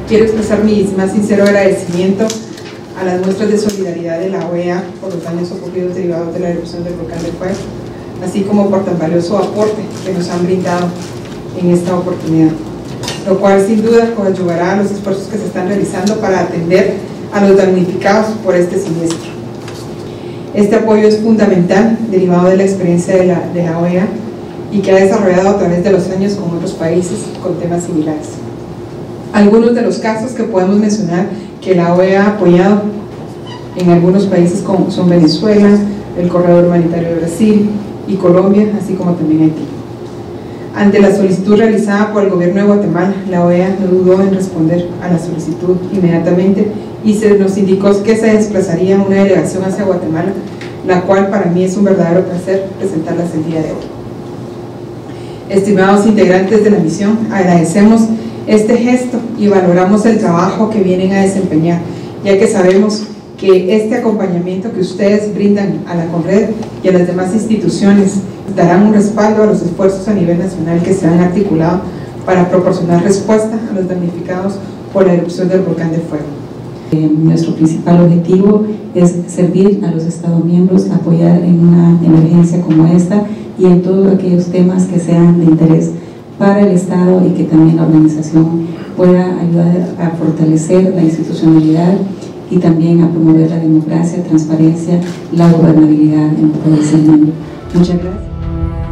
Quiero expresar mi más sincero agradecimiento a las muestras de solidaridad de la OEA por los daños ocurridos derivados de la erupción del volcán del Fuego, así como por tan valioso aporte que nos han brindado en esta oportunidad, lo cual sin duda coadyuvará a los esfuerzos que se están realizando para atender a los damnificados por este siniestro. Este apoyo es fundamental, derivado de la experiencia de la OEA y que ha desarrollado a través de los años con otros países con temas similares. Algunos de los casos que podemos mencionar que la OEA ha apoyado en algunos países como son Venezuela, el Corredor Humanitario de Brasil y Colombia, así como también Haití. Ante la solicitud realizada por el gobierno de Guatemala, la OEA no dudó en responder a la solicitud inmediatamente y se nos indicó que se desplazaría una delegación hacia Guatemala, la cual para mí es un verdadero placer presentarlas el día de hoy. Estimados integrantes de la misión, agradecemos este gesto y valoramos el trabajo que vienen a desempeñar, ya que sabemos que este acompañamiento que ustedes brindan a la CONRED y a las demás instituciones darán un respaldo a los esfuerzos a nivel nacional que se han articulado para proporcionar respuesta a los damnificados por la erupción del volcán de Fuego. Nuestro principal objetivo es servir a los Estados miembros, apoyar en una emergencia como esta y en todos aquellos temas que sean de interés para el Estado y que también la organización pueda ayudar a fortalecer la institucionalidad y también a promover la democracia, transparencia, la gobernabilidad en los países miembros. Muchas gracias.